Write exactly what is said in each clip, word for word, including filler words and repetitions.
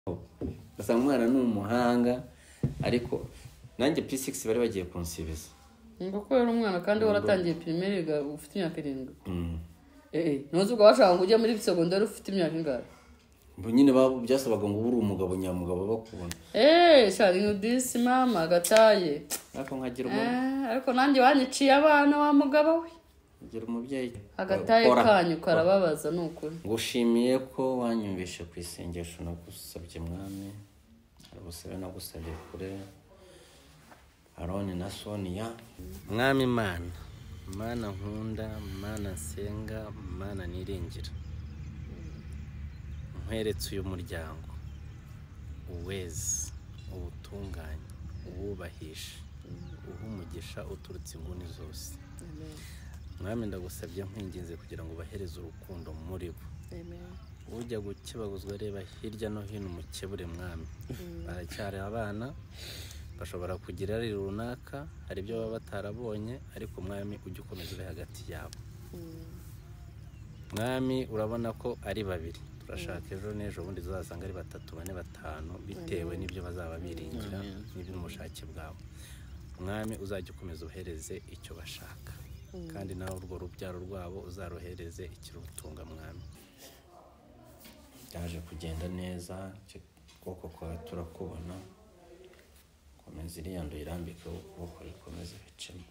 Basa umwana n'umuhanga ariko nanjye P six bari bagiye kunsibiza. Ngo ko yari umwana kandi waratangiye primaire ga ufite imyaka irindwi. Mm. Eh eh nozo ubwo bashaka ngo ujye muri secondaire ufite imyaka ingahe? Bo nyine babo byasabaga ngo uri umugabo nyamugabo bakubona. Eh shari ngudisi mama gataye. Ariko nkagira umuntu. Eh ariko nanjye wanyiciye abana wa mugabo we. Ngira umubyeyi. Agataye kanyu karababaza nukuri. Ngushimiye ko wanyumvishe ku isengesho nagusabye mwami. Arabusabe nagusabye kure. Aroni na Sonia. Mwami Mana. Mana nkunda, Mana nsenga, Mana niringira. Nkweretse uyu muryango. Uwezi, ubutunganye, uwubahisha, uhumugisha uturutse inguni zose. Amen. Mwami ndagusabye nkwinginze kugira ngo bahereze urukundo muri bo. Amen. Ujya gukibaguzwa reba hirya no hino umukebure mwami. Baracyari abana bashobora kugira ari runaka hari byo baba batarabonye ariko mwami ujye ukomeza ube hagati yabo. Mwami urabona ko ari babiri turashaka ejo n'ejo bundi zazasanga ari batatu bane batanu bitewe n'ibyo bazaba biringira n'ibyo umushake bwabo. Mwami uzajya ukomeza uhereze icyo bashaka kandi nawe urwo rubyaro rwabo uzarohereze ikirutunga mwami. Yaje kugenda neza koko kwa turakubona komeza iriyando irambike ukuboko rikomeze bicemo.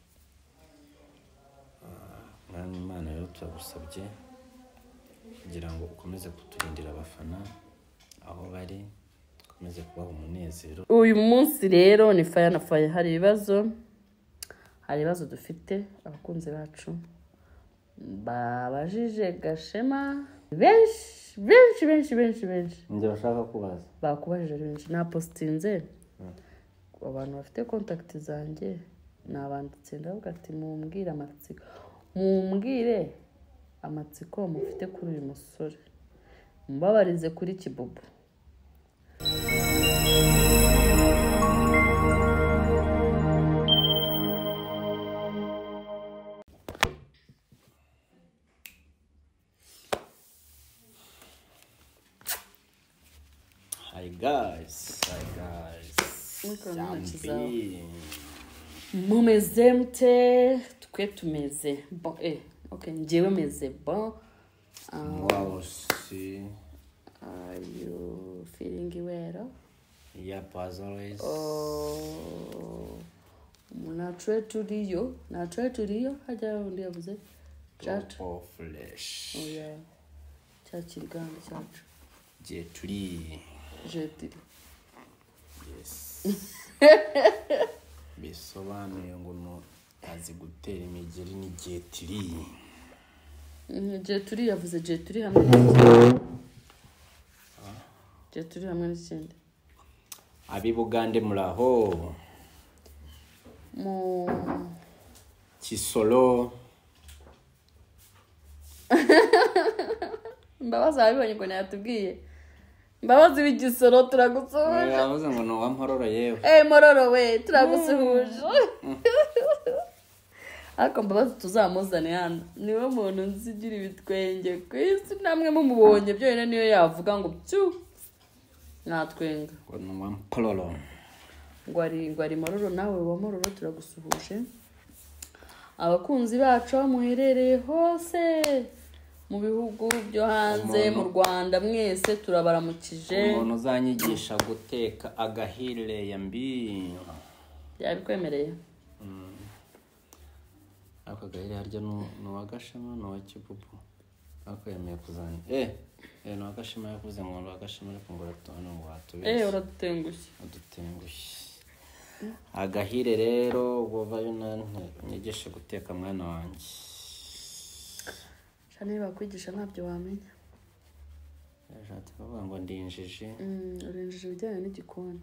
Mwami Imana rero turagusabye kugira ngo ukomeze kuturindira abafana aho bari ukomeze kubaha umunezero. Uyu munsi rero ni fire na fire hari ibibazo hari ibibazo dufite abakunzi bacu babajije Gashema benshi benshi benshi benshi benshi nje bashaka kubaza bakubajije benshi na postinze abantu bafite contact zanjye nabanditse ndavuga ati mumbwire amatsiko mumbwire amatsiko mufite kuri uyu musore mbabarize kuri Kibubu. Hi guys, hi guys. Mumeze mte twe tumeze bon eh okay njewe meze bon. Um, wow see. Are you feeling well? Yep, as always. Oh, na try to Rio, na try to Rio haja undi yavuze chat of flesh. Oh yeah. Chat iganda chat. Je turi. Je turi. Yes. Bisobanuye ngo no azi gutera imigeri ni jetiri. Jetiri yavuze jetiri hamwe n'ikindi. Jetiri hamwe n'ikindi. Abi Bugande muraho. Mu Kisolo. Mbabaza abibonye ko natubwiye. Mbabazi w'igisoro turagusuhuje. Yavuze ngo no wampororo yewe. Eh mororo we turagusuhuje. Ariko Mbabazi tuzamuzane hano. Niwe muntu nzigira ibitwenge kwisi namwe mumubonye byo yene niyo yavuga ngo byu. Natwenga. Ngo no wampororo. Ngo ari ngo ari mororo nawe wa mororo turagusuhuje. Abakunzi bacu bamuherereye hose. Mu bihugu byo hanze mu Rwanda mwese turabaramukije. Umuntu uzanyigisha guteka agahire yambi yabikwemereye. Mm. Ako gahire harya no no wagashema no wakibubu. Ako yemeye kuzanya. Eh eh no wagashema yavuze ngo no wagashema ariko ngo ratona ngo watubise. Eh uradutengushye. Udutengushye. Agahire rero govayo nanyigisha guteka mwana wanjye. Niba kwigisha ntabyo wamenya. Yashatse kuvuga ngo ndinjije. Mm, urinjije bijyanye n'igikoni.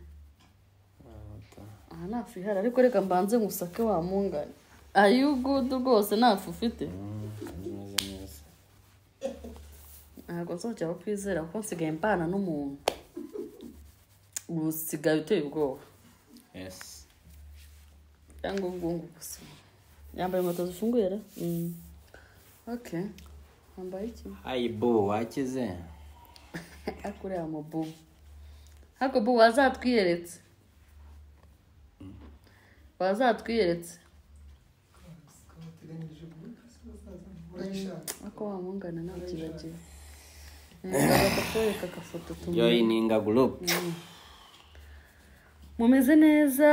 Ah, nafu ihari ariko reka mbanze ngusake wa mungane. Are you good rwose nafu ufite? Mm, neza neza. Ntabwo nzongera kwizera ko nsigaye mbana n'umuntu. Usigaye uteye ubwoba. Yes. Yango ngungu gusa. Yambaye inkweto zifunguye ra? Mm. Okay. Ambaye iki? Ai bo wakize. Akure amabu. hako bu wazatwiyeretse wazatwiyeretse ako wamungana nakibagiwe ndabakwereka akafoto tumwe Joininga group mumeze neza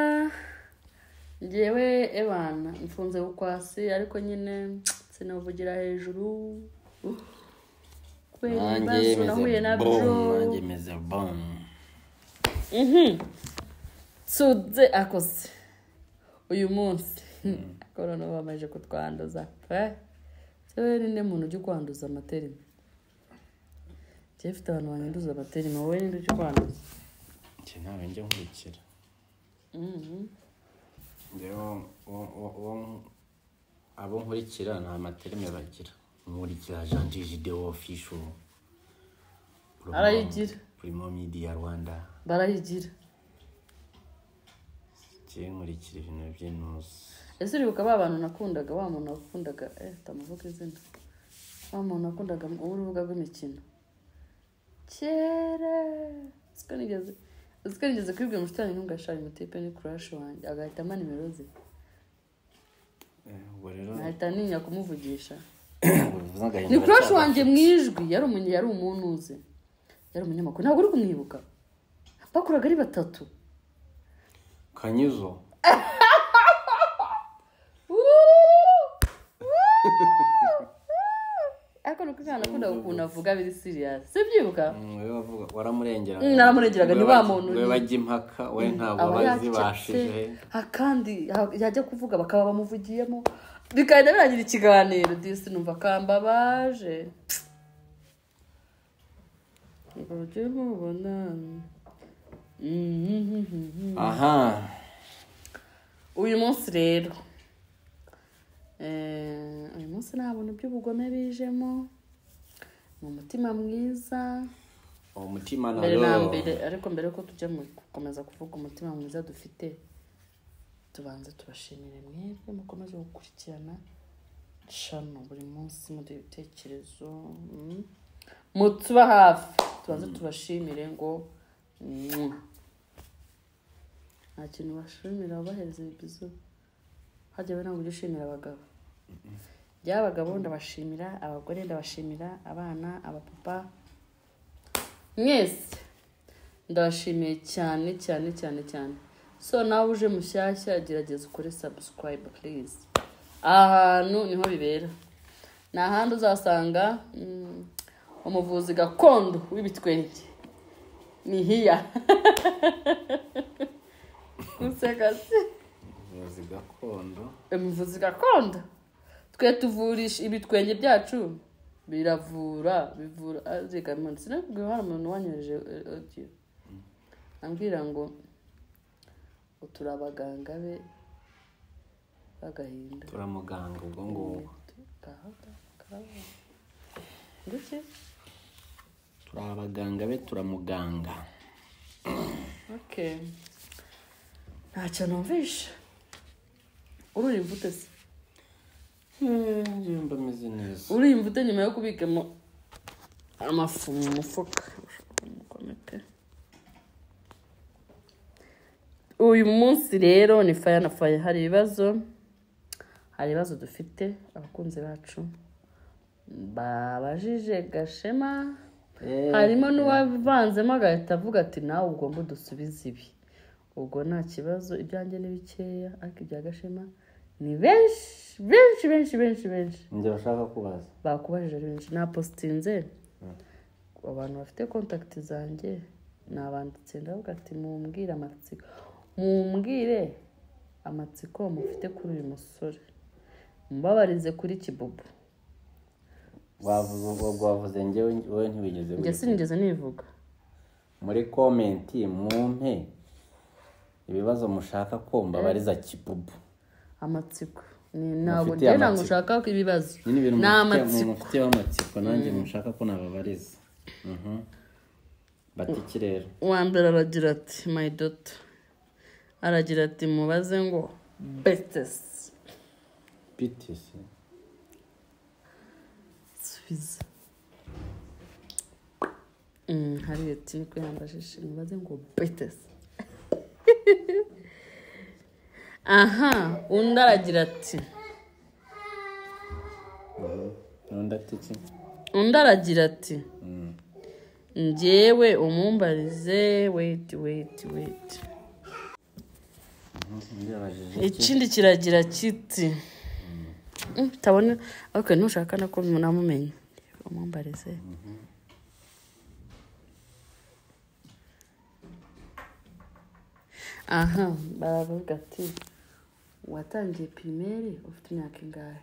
ngewe ebana mfunze ukwasi ariko nyine sinavugira hejuru kweli bazo nahuye nabyo nanjye meze bon mhm suze akose uyu munsi corona bamaje kutwanduza pe sewe ninde muntu ujye kwanduza amaterime Jefite abantu banyanduza amaterime wowe ninde ujye kwanduza cye nawe njye nkurikira mhm Ndeo o abo nkurikira nta materime bagira nkurikira Jean Gideo official arayigira Primo Media Rwanda barayigira cye nkurikira ibintu by'intuzi ese uribuka ba bantu nakundaga wa muntu nakundaga eh tamavuga izina wa muntu nakundaga urubuga rw'imikino kera sikanigeze sikanigeze kwibwira umusitani ntungashari mutipe ni crush wanjye agahitamo nimero ze eh ubwo rero nahita ninya kumuvugisha ni crush wanjye mwijwi yari umunye yari umuntu uze yari umunyamakuru ntabwo uri kumwibuka bakoraga ari batatu Kanyuzo Ako nuko kana kunda gukunda avuga biri serious. Sibyibuka? wewe wavuga waramurengera. Naramurengeraga ni ba muntu. Wewe bajya impaka we ntabwo bazibashije. Hakandi yajya kuvuga bakaba bamuvugiyemo. Bikajya birangira ikiganiro disi numva kamba baje. Ngoje mubona. Aha. Uyu munsi rero eh uyu munsi nabona by'ubugome bijemo mu mutima mwiza umutima naro mbere ariko mbere ko tujya mu gukomeza kuvuga umutima mwiza dufite tubanze tubashimire mwebwe mukomeze gukurikirana shano buri munsi mu bitekerezo mutuba hafi tubanze tubashimire ngo nta kintu bashimira bahereza ibizo hajya we ntabwo ushimira abagabo by'abagabo ndabashimira abagore ndabashimira abana abapapa mwese ndabashimiye cyane cyane cyane cyane so nawe uje mushyashya gerageza ukore subscribe please ahantu niho bibera ni ahandi uzasanga umuvuzi gakondo w'ibitwenge ni hiya useka se umuvuzi gakondo umuvuzi gakondo twe tuvurisha ibitwenge byacu biravura bivura azika munsi nakubwiye hari umuntu wanyoreje audio ambwira ngo uturabaganga be bagahinda turamuganga ubwo ngo ndetse turabaganga be turamuganga okay ntacyo numvisha ururi imvute se yumva ameze neza uri imvute nyuma yo kubikamo amafu mu mufuka uyu munsi rero ni faya na faya hari ibibazo hari ibibazo dufite abakunzi bacu babajije Gashema harimo n'uwavanzemo agahita avuga ati nawe ugomba udusubize ibi ubwo nta kibazo ibyanjye ni bikeya ariko ibya Gashema ni benshi benshi benshi benshi benshi njye bashaka kubaza bakubajije benshi na postinze abantu bafite contact zanjye nabanditse ndavuga ati mumbwire amatsiko mumbwire amatsiko mufite kuri uyu musore mbabarize kuri Kibubu wavuze ubwo wavuze njye wowe ntibigeze njye sinigeze nivuga muri comment mumpe ibibazo mushaka ko mbabariza Kibubu amatsiko ni ntabwo njye ntabwo ushaka ko ibibazo ni amatsiko mufite amatsiko nanjye mushaka ko nababariza mhm batiki rero uwa mbere aragira ati my daughter aragira ati mubaze ngo betes betes subiza Mm, hari ati niko yambajije mubaze ngo betes. Aha, undi aragira ati. Undi ati iki? Undi aragira ati. Njyewe umumbarize wait wait wait. Ikindi kiragira kiti. Tabone okay nushaka nako munamumenye. Umumbarize. Aha, baravuga ati watangiye primaire ufite imyaka ingahe?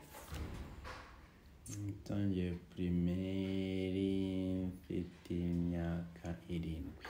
Watangiye primaire mfite imyaka irindwi.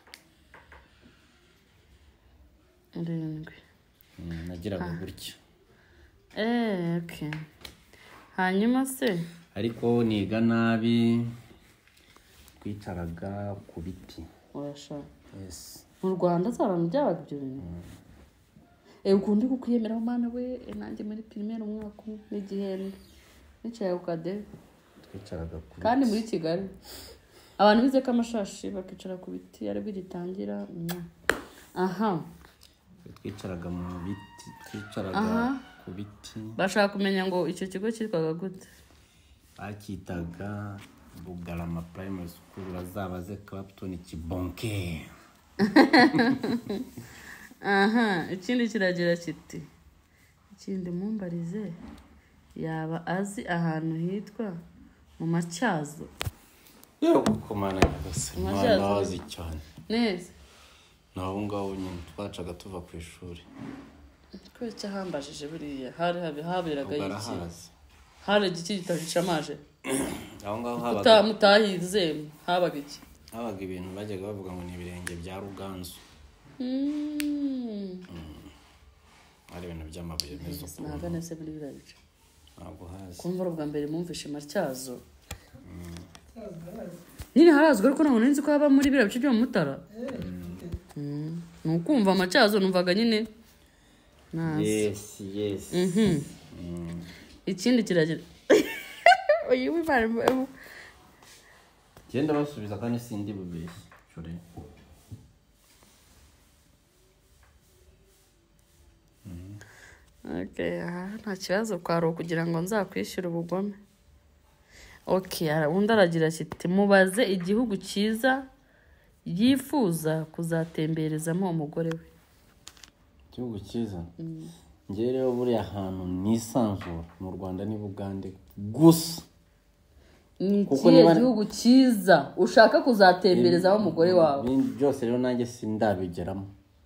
Irindwi. Nagiraga gutyo. Eh, okay. Hanyuma se ariko niga nabi twicaraga ku biti. urashaka? Yes. Mu Rwanda z'abantu byabaga ibyo bintu. Eh ukundi kukwiyemeraho mana we nanjye muri primaire umwaka n'igihembwe. Nicaye ku kade twicaraga ku kandi muri Kigali. Abantu bize ko amashashi bakicara ku biti ari bigitangira. Aha. Twicaraga mu biti, twicaraga ku biti. Bashaka kumenya ngo icyo kigo cyitwaga gute? Bakitaga Bugarama Primary School bazabaze Clapton Kibonke. Aha, ikindi kiragira kiti. Ikindi mumbarize yaba azi ahantu hitwa mu Matyazo. Yo kumana yose. Mwana azi cyane. Neza. Naho ngaho nyine twacaga tuva ku ishuri. Kwece hambajije buriya hari habi haberaga iki? Barahazi. Hari igiki gitashamaje. Aho ngaho habaga utamutahize habaga iki? Habaga ibintu bajyaga bavuga ngo ni ibirenge bya Ruganzu. Mm. Ari ibintu by'amabuye mezo. Nagane se muri birabica. Ntabwo hazi. Kumva ubwa mbere mumvishe Matyazo. Nini harazwe ariko ntabwo nzi ko haba muri birabica byo mu Mutara. Mm. Nukumva Matyazo numvaga nyine. Yes, yes. Mhm. Ikindi kiragira. Oyi wibare. Genda basubiza kandi sindi bubeshye. Chore. Okay, nta kibazo kwaro kugira ngo nzakwishyura ubugome. Okay, undi aragira ati mubaze igihugu cyiza yifuza kuzatemberezamo umugore we. Igihugu cyiza. Ngiye rero buri ahantu nisanzura mu Rwanda ni Bugande gusa. Ni ikihe gihugu cyiza ushaka kuzatemberezamo umugore wawe? Byose rero nanjye sindabigeramo.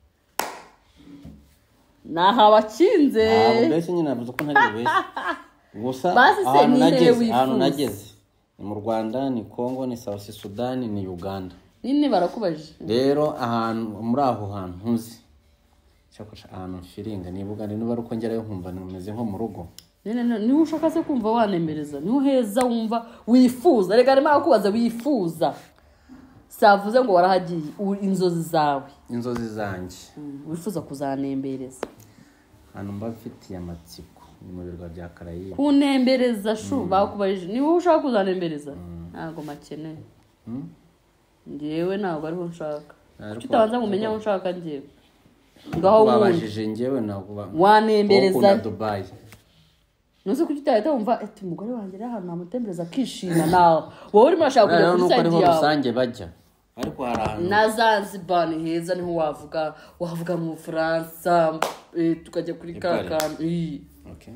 Naha wakinze. Ah, mbese nyine navuze ko ntari bubeshye. Gusa basi se ni nageze ahantu nageze. Ni mu Rwanda, ni Congo, ni South Sudan, ni Uganda. Nini barakubajije. Rero ahantu muri aho hantu nzi. Cyakosha ahantu nshiringa ni Bugande niba ruko ngerayo nkumva nimeze nko mu rugo. Nene ni ushaka se kumva wanembereza. Ni uheza wumva wifuza. Rega arimo akubaza wifuza. Savuze ngo warahagiye inzozi zawe. Inzozi zanjye. Wifuza kuzanembereza. Hano mba mfitiye amatsiko ni mu birwa bya Karayibe. Kunembereza shu bakubajije. Ni wowe ushaka kuzanembereza? Ntago makene. Ngewe ntabwo ariho nshaka. Kitabanza kumenya aho nshaka ngewe. Ngaho wabajije ngewe ntabwo wanembereza Dubai. Nuzi ko utahita wumva ati umugore wanjye ari ahantu namutembereza akishima nawe. Wowe urimo urashaka kujya kuri side yawe. Rusange bajya. Ariko hari ahantu na Zanzibar ni heza niho wavuga wavuga mu France tukajya kuri kakandi. Okay.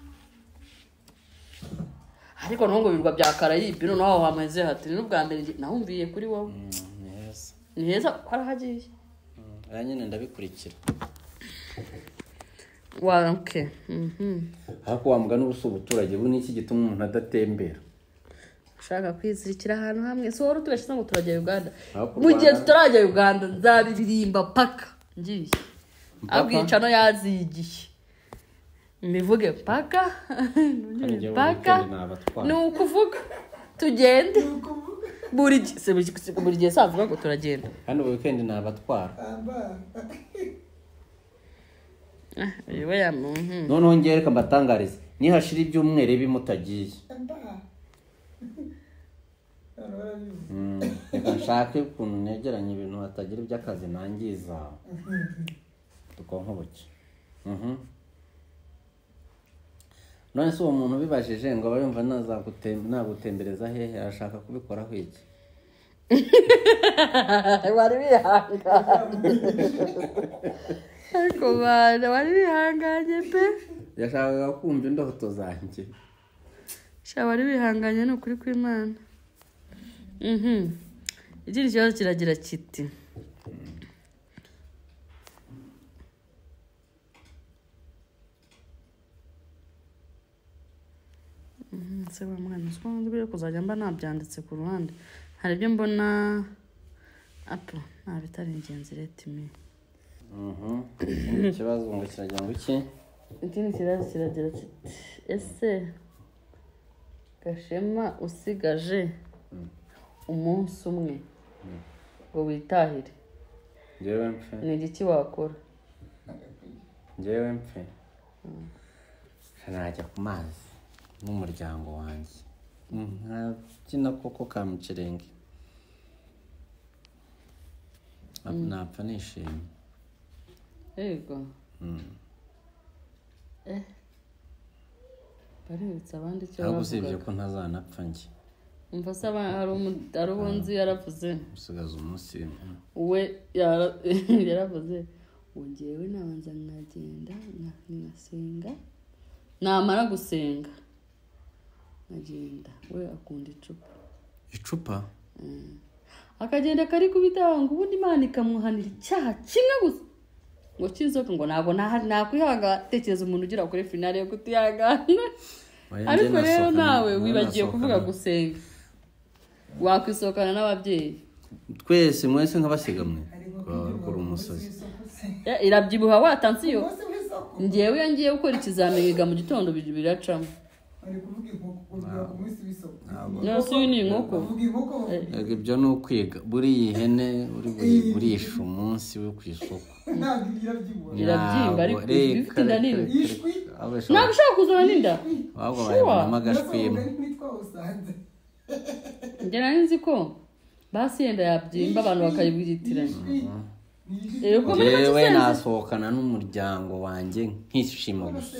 Ariko nongo birwa bya Karayibe no naho hameze hati n'ubwa mbere nahumviye kuri wowe. Ni heza. Ni heza kwarahagiye. Aya nyine ndabikurikira. Wa okay. Mhm. Hako wamugana ubusubuturage bu niki gituma umuntu adatembera. Ushaka kwizirikira ahantu hamwe so wari tugashize ngo turajya Uganda. Mu gihe tutarajya Uganda nzabiririmba paka ngiye. Abwicano yazigiye. Mivuge paka. Paka. Nukuvuga tugende. Buri se buri gihe savuga ngo turagenda. Hano weekend nabatwara. Yewe ya mhm. None ongere kambatangarize. Ni hashira ibyumwere bimutagiye. reka nshake ukuntu negeranya ibintu hatagira iby'akazi nangiza tukonka buke. None se uwo muntu bibajije ngo aba yumva nagutembereza hehe arashaka kubikoraho iki? Wari bihanganye ariko bana wari bihanganye pe yashakaga kumva indoto zanjye sha wari bihanganye ni ukuri kw'Imana. Mhm ikindi kibazo kiragira kiti mhm se wa mwana sikundi kuzajya mba nabyanditse ku ruhande hari ibyo mbona apo nta bitari ingenzi leta imi. Mhm ikibazo ngo kiragira ngo iki? Ikindi kibazo kiragira kiti ese Gashema usigaje umunsi umwe ngo witahire njyewe mpfe ni igiki wakora? njyewe mpfe najya ku mazi n'umuryango wanjye nkakina koko ka mucerenge napfa nishimye. Yego eh baributsa abandi icyo bavuga usibye ko ntazanapfa njye umva se hari umudari yaravuze usigaza umunsi we yaravuze wongewe nabanza nkagenda ngasenga namara gusenga nkagenda we akunda icupa icupa akagenda kari kubitanga ubundi Imana ikamuhanira icyaha kimwe gusa ngo kizoka ngo ntabwo nakwihanga tekereza umuntu ugira kuri finale yo kutihangana ariko rero nawe wibagiye kuvuga gusenga wakwisokana n'ababyeyi twese mwese nk'abasigamwe kuri umusozi irabyibuha watansiyo ngewe ngiye gukora ikizamini mu gitondo biracamo ari kuvuga inkoko ku munsi w'isoko no si ni inkoko ibyo ni ukwiga buri ihene uri buyigurisha umunsi wo ku isoko ntabwo irabyibuha irabyimba ariko bifite inda nini ishwi ntabwo ushaka kuzana n'inda ahubwo bayibonamo agashwima njye nari nzi ko basi yenda yabyimba abantu bakayibwitiranya yewe nasohokana n'umuryango wanjye nkishima gusa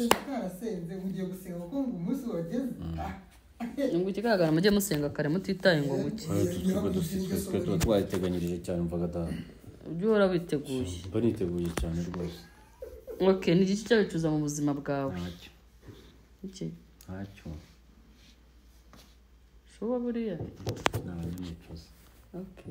ngo ikigagara mujye musenga kare mutitaye ngo buke twe tuba twayiteganyirije cyane mvaga da ujye uhora witeguye mba niteguye cyane rwose. Okay ni iki cyabicuza mu buzima bwawe? Ntacyo iki ntacyo shuba buriya ntabwo nicuza. Okay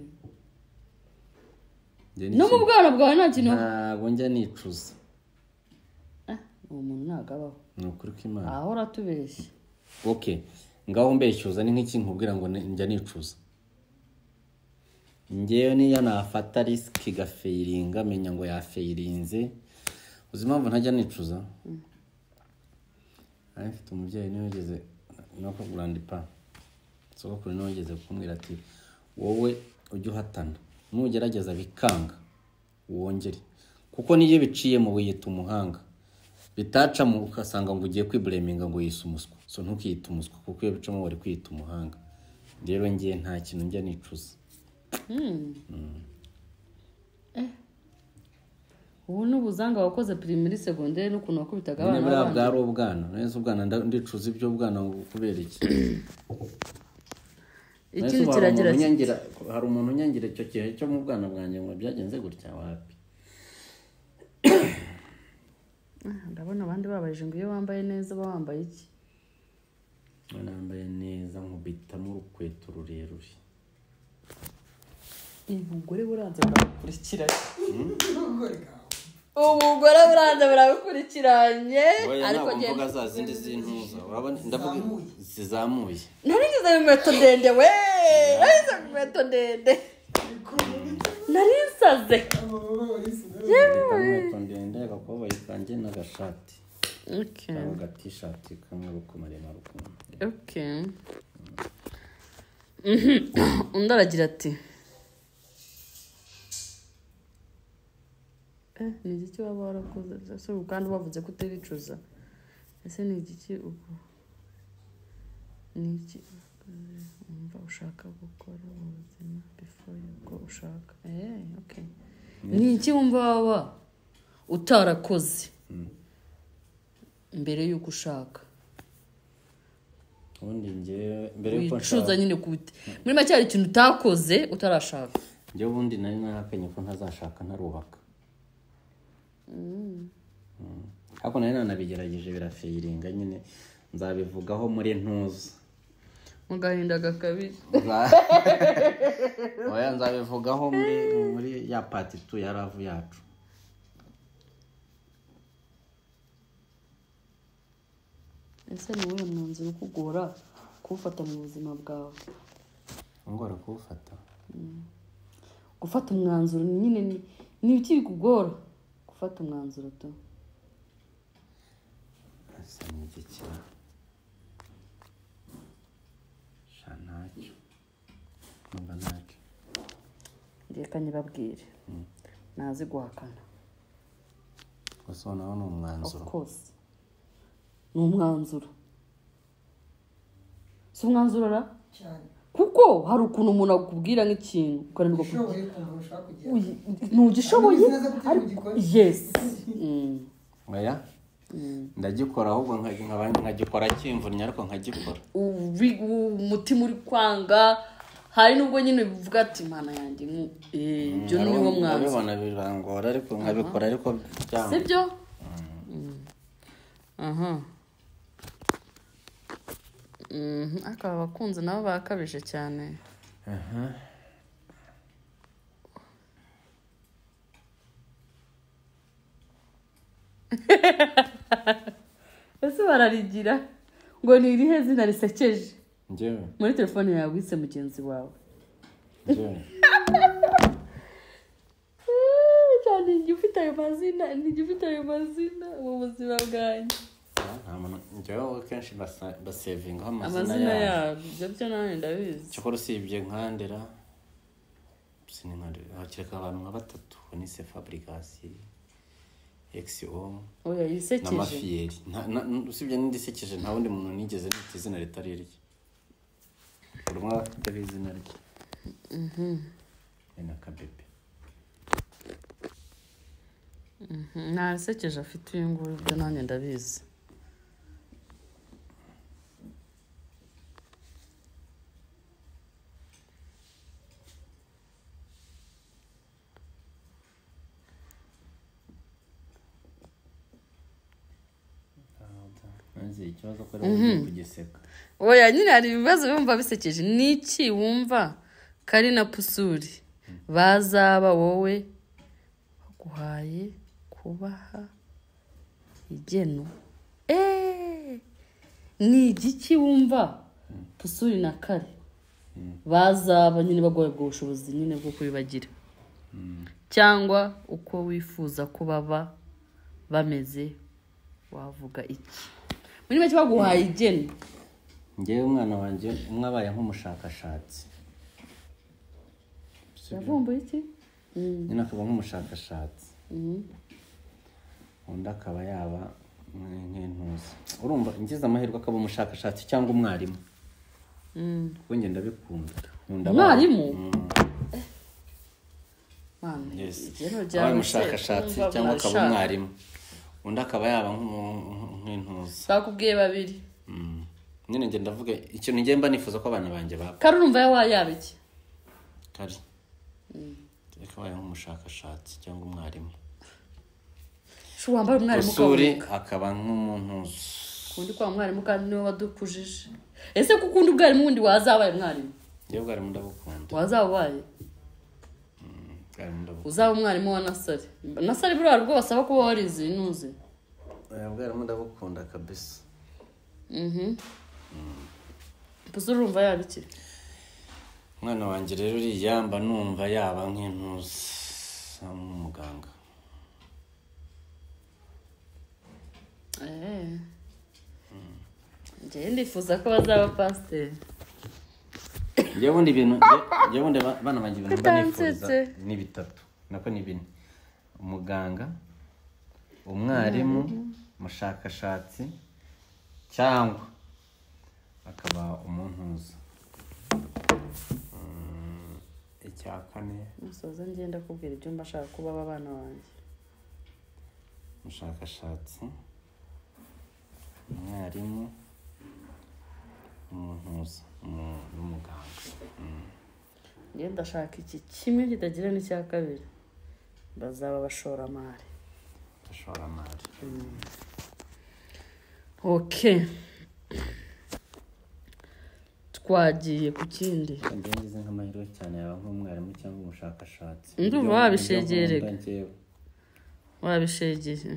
no mu bwana bwawe nta kintu ntabwo njya nicuza. eh uwo muntu nagabaho ni ukuri kw'Imana ahora tubeshye. Okay ngaho mbeshyuza ni nk'iki nkubwira ngo njya nicuza. Ngewe niyo nafata risk igafeiringa menya ngo yafeirinze uzima mvu ntajya nicuza. Ari mfite umubyeyi niwe yigeze no ko grandipa soko kuri niwe yigeze kumbwira ati wowe ujye uhatana nugerageza bikanga wongere kuko niyo biciye mu wiyita umuhanga bitaca mu ukasanga ngo ugiye kwibleminga ngo yise umuswa so ntukiyita umuswa kuko iyo bicamo wari kwita umuhanga. Rero ngiye nta kintu njya nicuza. Mm. Mm. Eh. Ubu n'ubuzanga wakoze primary secondaire n'ukuntu wakubitaga abana bana. Niba bwari ubwana, neza ubwana ndicuza ibyo ubwana kubera iki. Iki kiragira kinyangira hari umuntu unyangira icyo kihe cyo mu bwana bwanjye ngo byagenze gutya wapi. Ndabona abandi babaje ngo iyo wambaye neza ba wambaye iki? Nambaye neza nkubitamo urukweto rurerure. Umugore buranze barakurikiranye. Umugore buranze barakurikiranye ariko je mvuga za zindi zintuza urabona ndavuga zizamuye. Narigize inkweto ndende we. Narigize inkweto ndende. Narisaze. Inkweto ndende agakoba ikanje n'agashati. Okay. Aga t-shirt kamwe rukomare marukundo. Okay. Mhm. Undaragira ati Eh, ni iki waba warakoze? So kandi bavuze ko utaricuza. Ese ni iki uko? Ni iki? umva ushaka gukora mu buzima before yuko ushaka eh okay ni iki wumva waba utarakoze mbere yuko ushaka ubundi nge mbere yuko nshaka wicuza nyine kubite muri make hari ikintu utakoze utarashaka nge ubundi nari narakenye ko ntazashaka ntarubaka ariko nari nanabigerageje birafeiringa nyine nzabivugaho muri ntuza mu gahinda gakabije oya nzabivugaho muri muri ya party tu yaravu yacu ese ni wowe mwanzuro ukugora kuwufata mu buzima bwawe ngora kuwufata gufata umwanzuro nyine ni ni iki bikugora gufata umwanzuro to asa n'igiki shanacyo numva nacyo reka nyibabwire nazi guhakana gusa naho ni umwanzuro of course ni umwanzuro si umwanzuro ra cyane kuko hari ukuntu umuntu akubwira nk'ikintu ukananirwa ushoboye kumva ushaka kugira ntugishoboye neza ko utari bugikore. yes oya ndagikora ahubwo nka- nkagikora kimvunnye ariko nkagikora Ubi- umutima uri kwanga hari nubwo nyine bivuga ati mana yanjye nku- eh, ibyo ni wo mwanzuro ndabibona birangora ariko nkabikora ariko byanga sibyo aha Mhm, akaba abakunzi nabo bakabije cyane ese bararigira ngo ni irihe zina risekeje njyewe muri telefone yawe wise mugenzi wawe njyewe cyane njye ufite ayo mazina njye ufite ayo mazina mu buzima bwanjye nta muntu njyewe kenshi basa- basevingaho amazina amazina yabo yabo ibyo byo nanjye ndabizi cyakora usibye nkandera sininkandera hakireka abantu nka batatu nise fabrikasi exio oya yisekeje n'amafiyeri Nta- na- usibye n'indi isekeje nta wundi muntu nigeze nita izina ritari irye buri umwe aba afiteho izina rye ni na kabebe nta risekeje afite uyu nguyu ibyo nanjye ndabizi maze ikibazo ko ari ugiye kugiseka oya nyine hari ibibazo bumva bisekeje ni iki wumva kari na pusuri bazaba wowe baguhaye kubaha igeno eee ni igiki wumva pusuri na kare bazaba nyine baguhaye ubwo bushobozi nyine bwo kubibagira cyangwa uko wifuza ko baba bameze wavuga iki muri make baguhaye igeno ngewe umwana wanjye umwe abaye nk'umushakashatsi yavumbuye iki nyine akaba nk'umushakashatsi undi akaba yaba nk'intuzi urumva ngize amahirwe akaba umushakashatsi cyangwa umwarimu kuko njye ndabikunda nkunda abana. Umwarimu? Mm. Mwana, Yes. igeno Abaye ryawe umushakashatsi se, cyangwa akaba murashaka. umwarimu undi akaba yaba nk'umu- nk'intuzi bakubwiye babiri Mm. nyine njye ndavuga ikintu njye mba nifuza ko abana banjye baba kari urumva yawa yaba iki kari reka abaye nk'umushakashatsi cyangwa umwarimu shu wambaye umwarimu usuri ukavuga akaba nk'umuntu kundi kwa mwarimu kandi niwe wadukujije ese ko ukunda ubwarimu wundi wazabaye mwarimu njyewe ubwarimu ndabukunda wazabaye ubwarimu ndabukunda uzaba umwarimu wa nasari nasari buriya rwo basaba kuba warize inuze Oya, ubwarimu ndabukunda kabisa gusa urumva yaba iki umwana wanjye rero uriya mba numva yaba nk'intuzi nk'umuganga eee njyewe ndifuza ko bazaba pasiteri njyewe ubundi ibintu njye- njyewe ubundi ba- bana banjye ibintu mba nifuza Utansetse. ni bitatu nako ni bine umuganga umwarimu umushakashatsi cyangwa akaba umuntuza icya kane musoza ngenda kubwira ibyo mbashaka kuba abana banjye. umushakashatsi, umwarimu, umuntu n'umuganga. Ngenda ndashaka iki kimwe kitagira n'icya kabiri, bazaba bashoramari. Bashoramari. Okay, twagiye ku kindi. Ngize nk'amahirwe cyane yaba nk'umwarimu cyangwa umushakashatsi. Ndumva wabishegereka. Wabishegeye.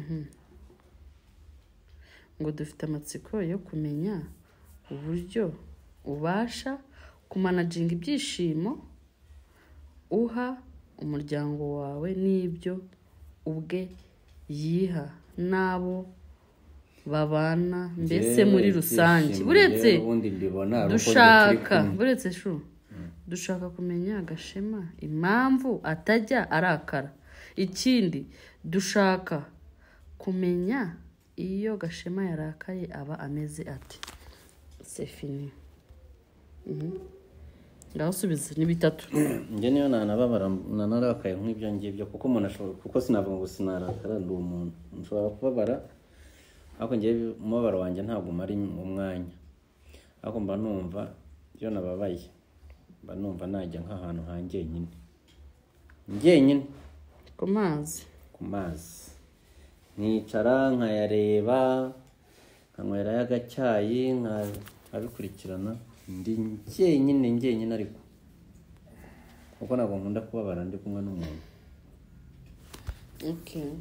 Ngo dufite amatsiko yo kumenya uburyo ubasha kumanaginga ibyishimo uha umuryango wawe n'ibyo ubwe yiha nabo babana mbese muri rusange. Buretse dushaka buretse shu dushaka kumenya Gashema impamvu atajya arakara. Ikindi dushaka kumenya iyo Gashema yarakaye aba ameze ati. C'est fini. Mhm. Ngaho subiza ni bitatu. Nge niyo nanababara nanarakaye nk'ibyo ngibyo kuko umuntu ashobora kuko sinavuga ngo sinarakara ndi umuntu. Nshobora kubabara ariko ngiye umubabaro wanjye ntabwo mari umwanya. Ariko mba numva iyo nababaye mba numva najya nk'ahantu hanjye nyine. Njyenyine ku mazi. Ku mazi. Nicara nkayareba nkanywera y'agacyayi nkabikurikirana ndi njyenyine njyenyine ariko kuko ntabwo nkunda kubabara ndi kumwe n'umuntu. Okay.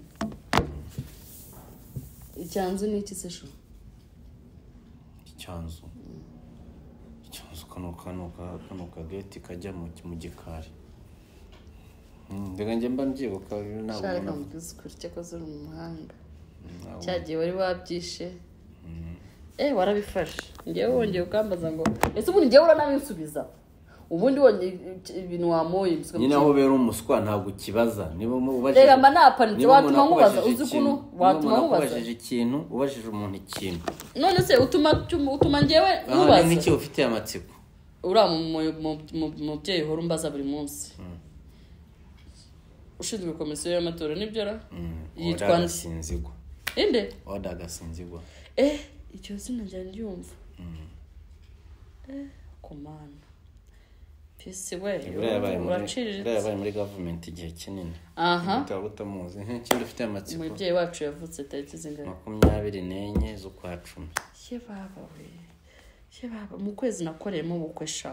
Icyanzu ni iki se sho? Icyanzu. Icyanzu kano kano kano kageti kajya mu mu gikari. Ndega nje mba mbyibuka ntabwo Shaka mbizi kurya ko zuri mu muhanga. Cyagiye wari wabyishe. Eh warabifashe. Ngewe wongeye ukambaza ngo ese ubundi ngewe uranabinsubiza. Ubundi wongeye ibintu wamoye bisika. Nyine aho bero umuswa ntabwo kibaza. Niba ubajije. Rega mba napanitse watuma mubaza uzi kuno watuma mubaza. Ubajije ikintu ubajije umuntu ikintu. None se utuma utuma ngewe mubaza. Ni iki ufite amatsiko? Ura mu mubyeyi horo mbaza buri munsi. Ushinzwe komisiyo y'amatora nibyo ra? Yitwa Gasinzigwa. Inde? Oda Gasinzigwa. Eh, icyo zina njye ndiyumva. Eh, komana. Pisi we, uraciriritse. Yabaye muri government igihe kinini. Aha. Utaba utamuzi. Nk'ikindi ufite amatsiko. Umubyeyi wacu yavutse tariki zingahe? makumyabiri n'enye z'ukwa cumi. Ye baba we. Ye baba mu kwezi nakoreyemo ubukwe sha.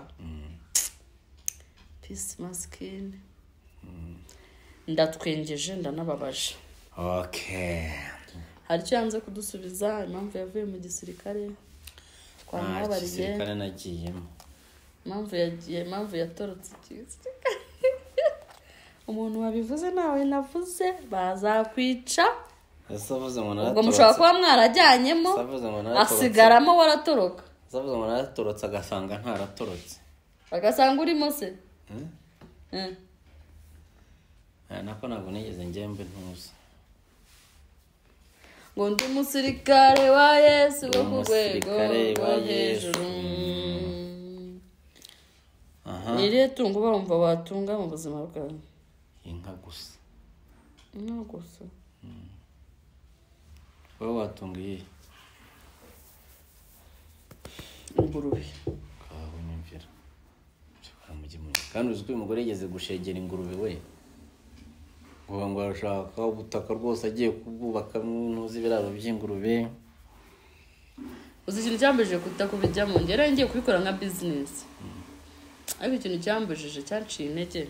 Pisi maskini. Ndatwengeje ndanababaje. Okay. Hari icyo yanze kudusubiza impamvu yavuye mu gisirikare. Kwa mwabariye. Gisirikare nagiyemo. Impamvu yagiye impamvu yatorotse igisirikare. Umuntu wabivuze nawe navuze bazakwica. Yasavuze ngo naratorotse. Ubwo mushaka kuba mwarajyanyemo. Asigaramo waratoroka. Yasavuze ngo naratorotse agasanga ntaratorotse. Agasanga urimo se? Eh? Eh. Nako ntabwo nigeze ngembe ntuza. Ngo ndi umusirikare wa Yesu wo ku rwego rwo hejuru. Aha. Niriye tungo bumva watunga mu buzima bwawe. Inka gusa. Inka gusa. Wowe watunga iyi? Ingurube. Kaho nyumvira. Shaka mujye mu. Kandi uzwi umugore yigeze gushegera ingurube we. Ngo ngo arashaka ubutaka rwose agiye kububaka ntuzi biraro by'ingurube. Uzi ikintu cyambujije kutakubijyamo ngera ngiye kubikora nka business. Ariko ikintu cyambujije cyanciye intege.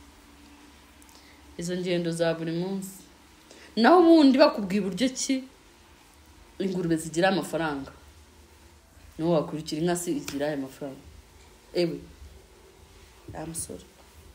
Izo ngendo za buri munsi. Naho ubundi bakubwiye uburyo ki ingurube zigira amafaranga. No wakurikira inka si igira aya mafaranga. Ewe. I'm sorry.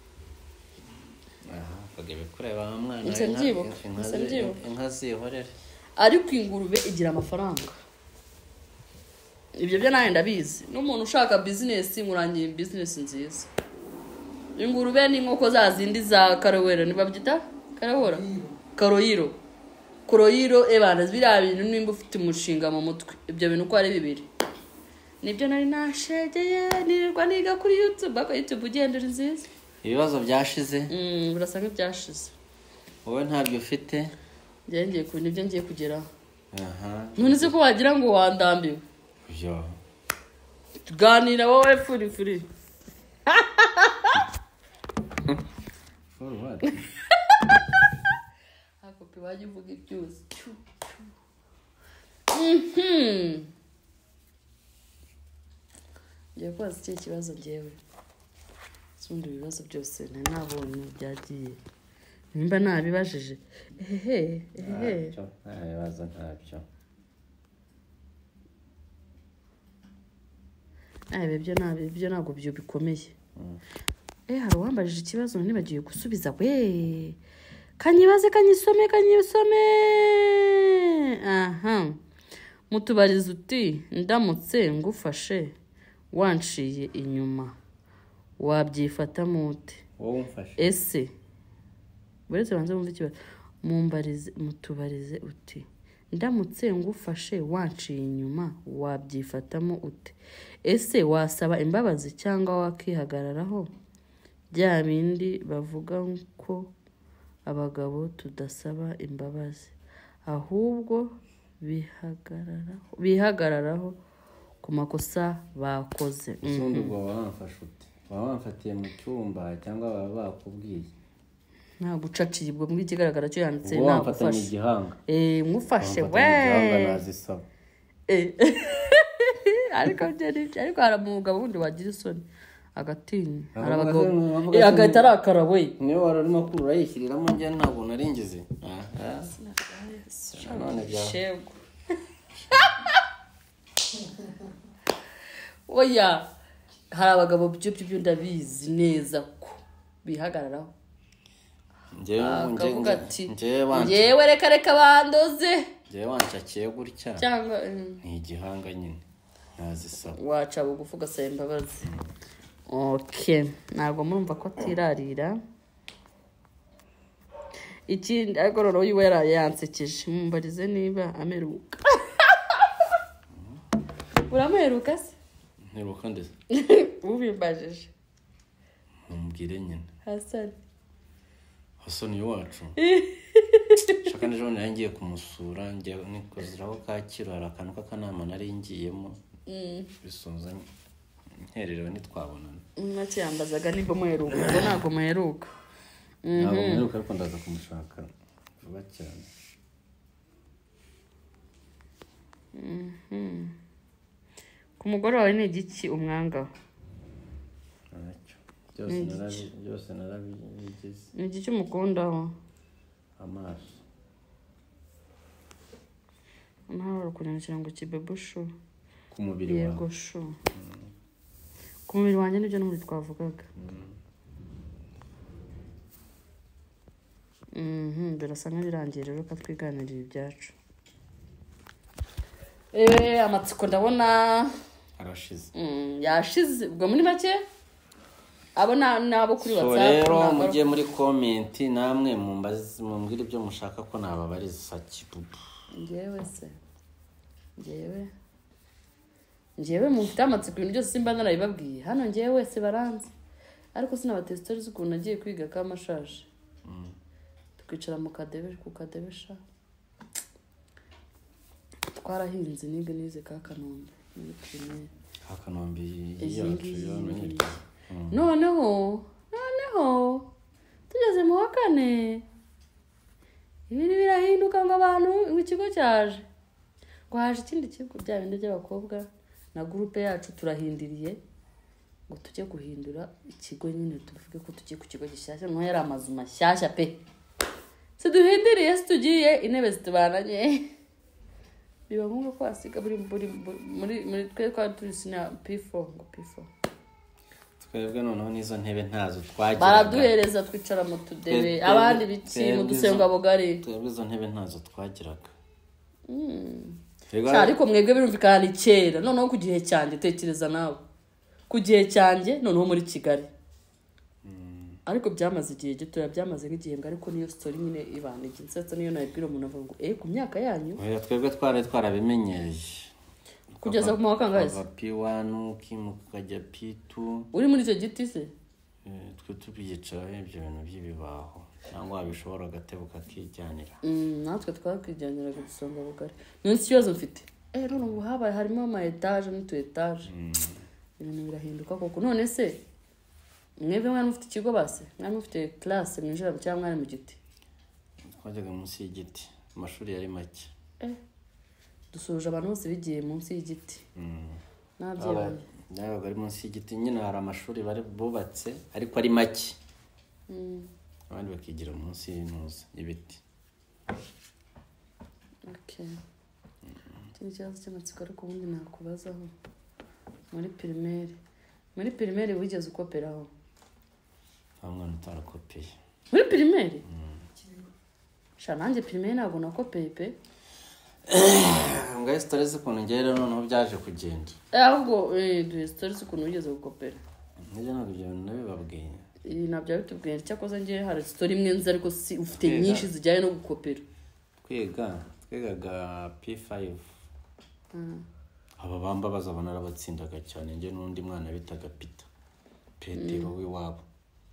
Aha, bagebe kureba mwana. Inse mbyibuka. Inse mbyibuka. Inka zihorere. Ariko ingurube igira amafaranga. Ibyo byo nawe ndabizi. N'umuntu ushaka business ngurangiye business nziza. Ingurube ni inkoko za zindi za karowera nibabyita? Karowera? Karoyiro. Karoyiro ebana biriya bintu nimba ufite umushinga mu mutwe. Ibyo bintu uko ari bibiri. nibyo nari nashegeye nirirwa niga kuri YouTube ariko YouTube ugendera nziza ibibazo byashize mm burasa nk'ibyashize wowe ntabyo ufite njye ngiye ku nibyo ngiye kugeraho aha none se ko wagira ngo wandambiwe yo tuganira wowe furi furi for what hakopi waje uvuga ibyuzi mhm ngiye kwaza iki kibazo ngewe sundi ibibazo byose nari nabonye byagiye nimba nabibajije ehe ehe ibibazo ntabyo abe byo nabe byo ntabwo byo bikomeye eh hari uwambajije ikibazo nibagiye gusubiza we kanyibaze kanyisome kanyisome aha mutubariza uti ndamutse ngufashe wanciye inyuma wabyifata mute wowe umfashe ese buretse banze bumva ikibazo mumbarize mutubarize uti ndamutse ngufashe wanciye inyuma wabyifatamo ute ese wasaba imbabazi cyangwa wakihagararaho bya bindi bavuga ko abagabo tudasaba imbabazi ahubwo bihagararaho bihagararaho ku makosa bakoze usundi ubwo wamfashe ute wamfatiye mu cyumba cyangwa baba bakubwiye nta gucaciye ubwo mbwi kigaragara cyo yanditse nta gufasha igihanga eh mufashe we nazisaba eh ariko byari ariko hari umugabo wundi wagira isoni agatinya hari abagabo agahita arakara we niyo wararimo kurura yishyiriramo njye ntabwo naringize aha none bya oya hari abagabo byo byo ndabizi neza ko bihagararaho njyewe ati njyewe reka reka bandoze njyewe wancakiye gutya cyangwa ni igihanga nyine nazisaba waca bugufi ugasaba imbabazi okay ntabwo murumva ko atirarira ikindi ariko rero yiwe yaransekeje mumbarize niba ameruka urameruka se nteruka ndetse ubimbajije mumbwire nyine Hassan Hassan wacu shaka n'ejo ngiye kumusura ngiye nikoziraho Kacyiru hari akantu k'akanama nari ngiyemo bisoza ntererewe nitwabonana mwaki yambazaga niba muheruka ngo ntabwo muheruka ntabwo muheruka ariko ndaza kumushaka vuba cyane ku mugore wawe ni igiki umwangaho byose narabigize ni igiki umukundaho amaso ntawe ukunyanukira ngo kibebushu ku mubiri wawe yego shu ku mubiri wanjye nibyo n'umuri twavugaga mhm birasa nk'ibirangiye rero ko twiganirira ibyacu eh amatsiko ndabona arashize mm yashize ubwo muri make abona nabo kuri WhatsApp rero mujye muri comment namwe mumbaze mumbwire ibyo mushaka ko nababariza kibubu ngewe se ngewe ngewe mufite amatsiko ibintu byose simba narabibabwiye hano ngewe wese baranze ariko sinabatestori z'ukuntu nagiye kwiga kamashaje twicara mu kadebe ku kadebesha twarahinze niga nize ka Kanombe muri primaire ka Kanombe yacu noneho noneho tugeze mu wa kane ibintu birahinduka ngo abantu mu kigo cyaje ngo haje ikindi kigo bya bindi by'abakobwa na groupe yacu turahindiriye ngo tujye guhindura ikigo nyine tuvuge ko tugiye ku kigo gishyashya no yari amazu mashyashya pe se duhindiriye se tugiye intebe zitubananye biba ngombwa ko asiga buri muri muri twe kwa turi sina P four ngo P four twebwe noneho nizo ntebe ntazo twagira baraduhereza twicara mu tudebe abandi biki mu dusenga bogari twebwe izo ntebe ntazo twagiraga ariko mwebwe birumvikana kera noneho ku gihe cyanjye tekereza nawe ku gihe cyanjye noneho muri Kigali ariko byamaze igihe gito byamaze nk'igihembwe ariko niyo story nyine ibana iginsetse niyo nayibwira umuntu avuga ngo eh ku myaka yanyu oya twebwe twari twarabimenyereye kugeza ku mwaka ngahe ava P one ukimuka ukajya P two uri muri icyo giti se Eh, twe tubyicaraho ibyo bintu by'ibibaho cyangwa wabishobora agatebo kakijyanira Mm, natwe twakwijyaniraga dusanga bugari nonse ikibazo mfite eh none ubu habaye harimo ama etage n'utu etage ibintu birahinduka koko none se mwebwe mwana mufite ikigo base mwana mufite classe mwinjira cyangwa mwana mu giti twajyaga munsi y'igiti amashuri yari make eh dusuje abantu bose bigiye munsi y'igiti nabyo nabaga ari munsi y'igiti nyine hari amashuri bari bubatse ariko ari make abandi bakigira munsi y'intuza y'ibiti okay ikindi kibazo cy'amatsiko ariko ubundi nakubazaho muri primaire muri primaire wigeze ukoperaho nta mwana utarakopeye muri primaire sha nanjye primaire ntabwo nakopeye pe ngaho sitori z'ukuntu ngewe rero noneho byaje kugenda eh ahubwo eh duhe story z'ukuntu wigeze gukopera nibyo ntabwo ibyo bintu nabibabwiye iyi nabyo bitubwiye cyakoze ngiye hari story imwe nzi ariko si ufite nyinshi zijyanye no gukopera twiga twigaga P five aba bambabaza abana narabatsindaga cyane njye n'undi mwana bitaga Peter Petero w'iwabo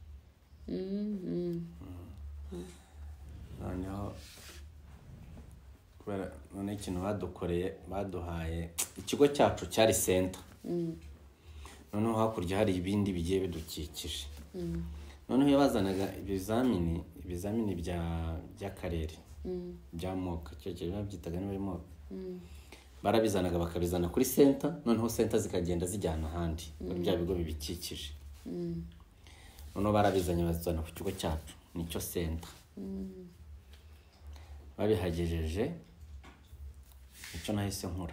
noneho kubera none ikintu badukoreye baduhaye ikigo cyacu cyari center noneho hakurya hari ibindi bigiye bidukikije noneho iyo bazanaga ibizamini ibizamini bya by'akarere bya moka cyo cyo babyitaga n'ibiri moka barabizanaga bakabizana kuri center noneho center zikagenda zijyana ahandi muri bya bigo bibikikije noneho barabizanye bazana ku kigo cyacu nicyo center babihagejeje icyo nahise nkora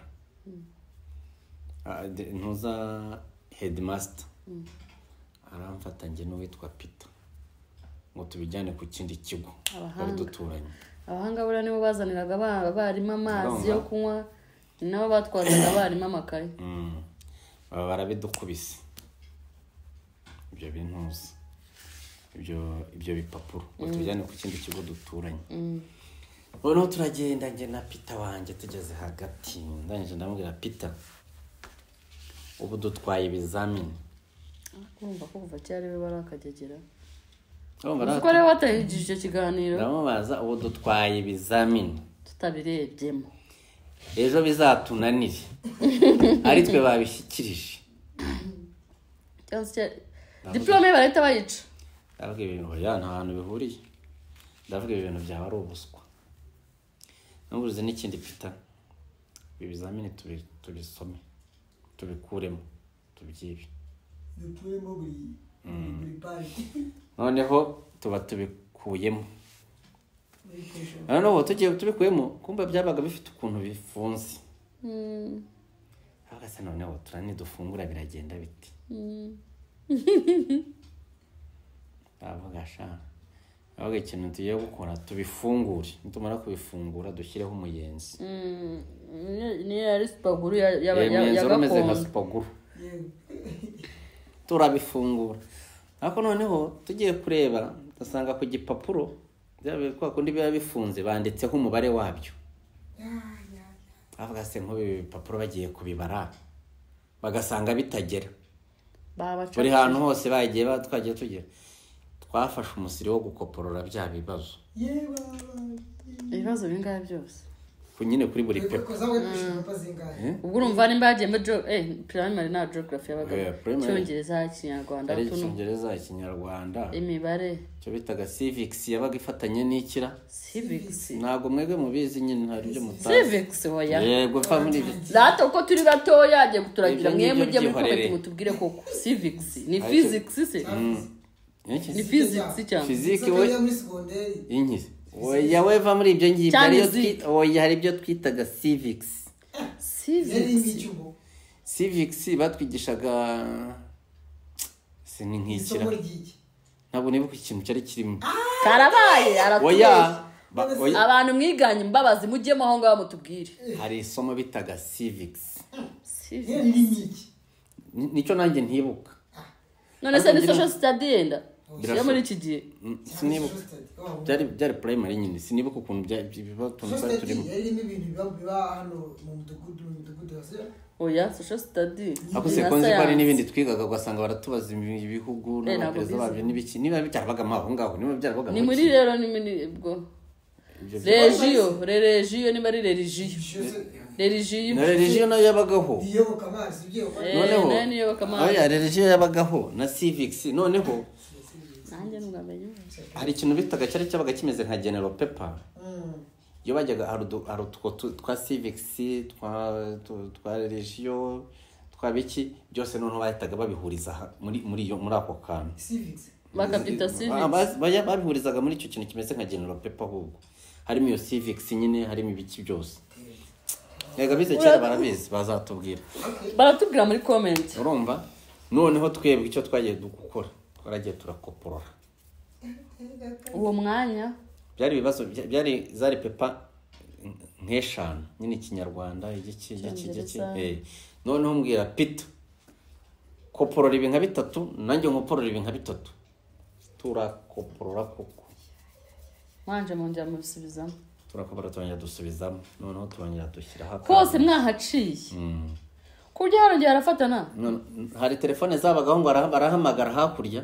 ntuza headmaster aramfata njye n'uwitwa Peter ngo tubijyane ku kindi kigo bari duturanye abahanga bura nibo bazaniraga abarimu amazi yo kunywa nabo batwazaga abarimu amakaye baba barabidukubise ibyo bintuzi ibyo ibyo bipapuro ngo tubijyane ku kindi kigo duturanye noneho turagenda njye na Peter wanjye tugeze hagati ndangije ndamubwira Peter ubu dutwaye ibizamini kumva ko kuva cyari we barakagegera urumva uko rero watahigije icyo kiganiro ndamubaza ubu dutwaye ibizamini tutabirebyemo ejo bizatunanire ari twe babishyikirije cyangwa se diplome barahita bayica ndavuga ibintu oya nta hantu bihuriye ndavuga ibintu byaba ari ubuswa n'ubuze n'ikindi Peter ibizamini tubisome tubikuremo tubyibe duturemo buri buri pari noneho tuba tubikuyemo noneho tugiye tubikuyemo kumva byabaga bifite ukuntu bifunze hagase noneho turanidufungura biragenda biti avuga sha avuga ikintu tugiye gukora tubifungure nitumara kubifungura dushyireho umuyenzi ni yari spaguru ya ya ya spaguru turabifungura ariko noneho tugiye kureba dusanga ku gipapuro byabe kwa kundi biba bifunze banditseho umubare wabyo avuga se nko ibipapuro bagiye kubibara bagasanga bitagera buri hantu hose bagiye batwagiye tugera twafashe umusiri wo gukoporora bya bibazo ibibazo bingahe byose kunyine kuri buri pepa ubwo urumva nimba yagiye muri eh primary na geography yabaga cyongereza ikinyarwanda tuno cyongereza ikinyarwanda imibare cyo bitaga civics yabaga ifatanye n'ikira civics ntago mwebwe mubizi nyine hari byo mutazi civics hoya yego family lato ko turi batoya yagiye kuturagira mwe mujye muri comment mutubwire koko civics ni physics se ni physics cyangwa physics we inki oya weva muri ibyo ngibyo ariyo oya hari ibyo twitaga civics civics civics batwigishaga se ni nkikira ntabwo nibuka ikintu cyari kirimo karabaye aratuye oya abantu mwiganye mbabazi mujyemo aho ngaho mutubwire hari isomo bitaga civics civics nicyo nanjye ntibuka none se ni social study yenda yo muri iki gihe sinibuka byari byari primary nyine sinibuka ukuntu biba tuntu twari turimo yarimo ibintu biba biba hano mu mudugudu mu mudugudu wase oya social study ako se konzi bari n'ibindi twigaga ugasanga baratubaza ibihugu n'abaperezida babyo n'ibiki niba byarabaga aho ngaho niba byarabaga ni muri rero ni muri bwo regio regio ni muri regio regio na regio nayo yabagaho iyo kamazi byo noneho niyo kamazi oya regio yabagaho na civics noneho nanjye ngamenye hari ikintu bitaga cyari cyabaga kimeze nka general paper yo bajyaga ari twa civics twa twa regio twa biki byose noneho bahitaga babihuriza muri muri yo muri ako kantu civics bakabyita civics baya babihurizaga muri icyo kintu kimeze nka general paper ahubwo harimo iyo civics nyine harimo ibiki byose yega bize cyane barabizi bazatubwira baratubwira muri comment urumva noneho twebwe icyo twagiye dukora twaragiye turakoporora uwo mwanya byari bibazo byari zari pepa nk'eshanu nyine ikinyarwanda igiki igiki igiki eh noneho mbwira Peter koporora ibi nka bitatu nanjye nkoporora ibi nka bitatu turakoporora koko manje mu njya mu bisubizamo turakobora twanya dusubizamo noneho turongera dushyira haka kose mwahaciye kurya harongera arafatana hari telefone zabagaho ngo barahamagara hakurya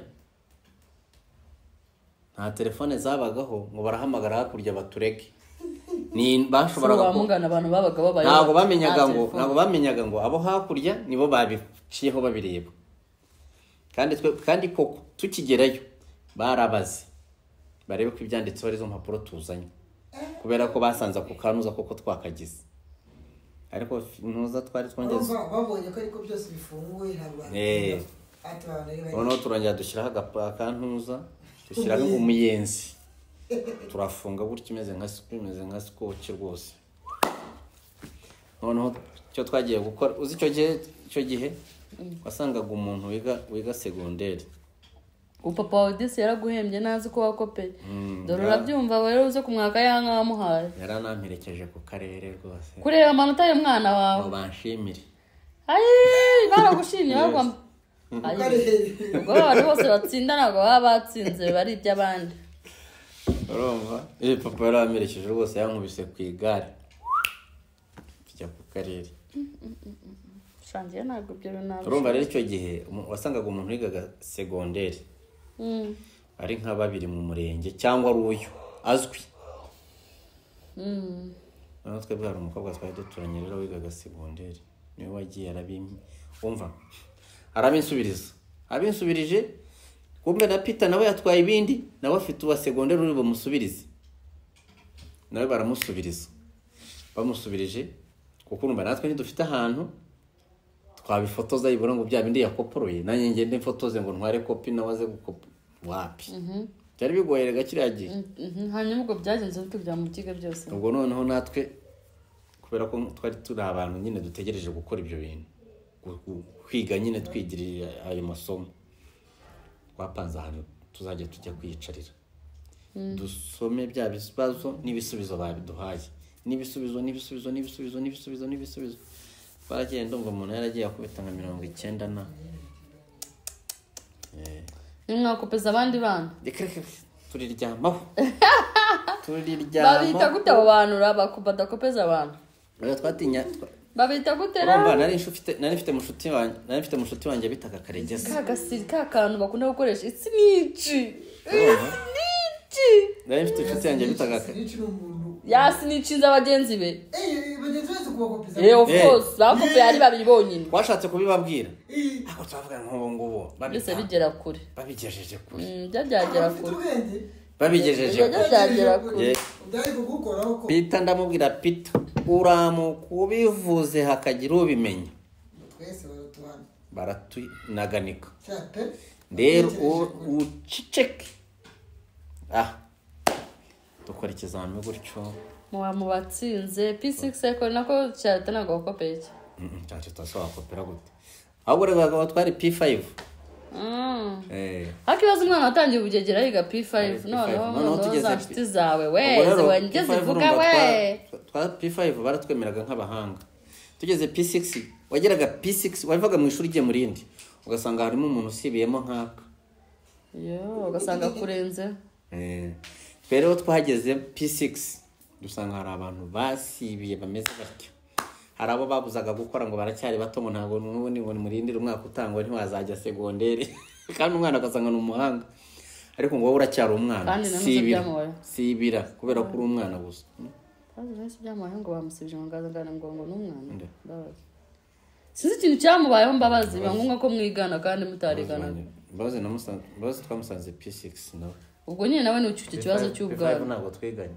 nta telefone zabagaho ngo barahamagara hakurya batureke ni bashoboraga bamungana abantu babaga babaye ntago bamenyaga ngo ntago bamenyaga ngo abo hakurya nibo babiciyeho babireba kandi twe kandi koko tukigerayo barabaze barebe ko ibyanditse bari zo mpapuro tuzanye kubera ko basanza ku kanuza koko twakagize ariko nuza twari twongeze babonye ko ariko byose bifunguye ntabwo eh noneho turongera dushyiraho akantuza dushyiraho umuyenzi turafunga gutya imeze nka imeze nka scotch rwose noneho cyo twagiye gukora uzi cyo gihe cyo gihe wasangaga umuntu wiga wiga secondaire upapa wa disi yaraguhembye nazi ko wakopeye dore urabyumva rero uze kumwaka yanga wamuhaye yaranamperekeje ku karere rwose kureba amanota y'umwana wawe ngo banshimire ayi baragushimye ahubwo ubwo bari bose batsinda ntabwo baba batsinze bari iby'abandi urumva eh papa yaramerekeje rwose yankubise ku igare tujya ku karere shangiye ntabwo byo nabi urumva rero icyo gihe wasangaga umuntu wigaga secondaire ari nka babiri mu murenge cyangwa ari uyu azwi noneho twebwe hari umukobwa twari duturanye rero wigaga secondaire niwe wagiye arabimpa umva arabinsubiriza abinsubirije kumbe na Peter nawe yatwaye ibindi nawe afite uwa secondaire uri bumusubirize nawe baramusubiriza bamusubirije kuko urumva natwe ntidufite ahantu twabifotoza ibura ngo bya bindi yakoporoye nanjye ngende mfotoze ngo ntware copy nawaze gukopa wapi byari bigoye gakiriya gihe hanyuma ubwo byagenze bite bya mutiga byose ubwo noneho natwe kubera ko twari turi abantu nyine dutegereje gukora ibyo bintu kwiga nyine twigirira ayo masomo twapanze ahantu tuzajya tujya kwiyicarira dusome bya bibazo n'ibisubizo babiduhaye n'ibisubizo n'ibisubizo n'ibisubizo n'ibisubizo n'ibisubizo baragiye ndumva umuntu yaragiye akubita nka mirongo icyenda na eh nimwakopeza abandi bana turiryamaho turiryamaho babita gute abo bantu rabakubada kopeza abantu rero twatinya babita gute rero nari mfite nari mfite mushuti wanjye nari mfite mushuti wanjye bitaka karegeza kagasiri kakantu bakunda gukoresha isinici isinici nari mfite mushuti wanjye bitaka yasinicinza abagenzi be eh bagenzi bose kubakopeza eh of course bakopeye ari babiri bonyine twashatse kubibabwira ako twavuga ngo ngubo babise bigera kure babigejeje kure byabyagera kure babigejeje byagera kure byari kugukoraho ko Peter ndamubwira Peter uramu kubivuze hakagira ubimenya twese baratuhana baratunaganika cyate rero uciceke ah dukora ikizamini gutyo muba mubatsinze P six ariko nako cyata nago kopeye mm cyate tasaba kopera gute ahubwo rero twari P five mm eh hakibaza umwana atangiye ubugegera yiga P five none no tugeze nshuti zawe we wengeze vuga we twa P five baratwemeraga nk'abahanga tugeze P six wageraga P six wabivaga mu ishuri giye muri indi ugasanga harimo umuntu usibiyemo nkaka yo ugasanga kurenze eh rero twahageze P six dusanga hari abantu basibiye bameze batyo hari abo babuzaga gukora ngo baracyari bato ngo ntabwo n'ubundi ngo murindire umwaka utangwa ntiwazajya segonderi kandi umwana agasanga n'umuhanga ariko ngo wowe uracyari umwana sibira sibira kubera ko uri umwana gusa kandi nese byamubaye ngo bamusibije ngo ngazangana ngo ngo n'umwana babazi sinzi ikintu cyamubayeho mbabazi bangunga ko mwigana kandi mutarigana babazi namusanze babazi twamusanze P six nawe ubwo nyine nawe n'ucyo kibazo cy'ubwana ntabwo twiganye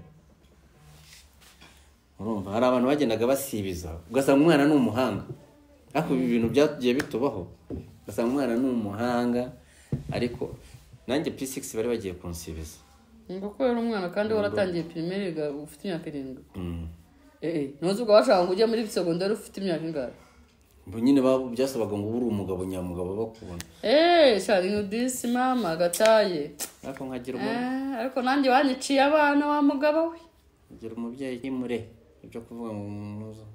urumva hari abantu bagendaga basibiza ugasanga umwana ni umuhanga ariko ibi bintu byagiye bitubaho ugasanga umwana ni umuhanga ariko nanjye P six bari bagiye kunsibiza ngo ko yari umwana kandi waratangiye primaire ga ufite imyaka irindwi eh eh noze ubwo bashaka kujya muri secondaire ufite imyaka ingahe bo nyine babo byasabaga ngo uri umugabo nyamugabo bakubona eh shari nudisi mama gataye ariko nkagira umuntu eh ariko nanjye wanyiciye abana wa mugabo we ngira umubyeyi kimure ibyo kuvuga ngo muzo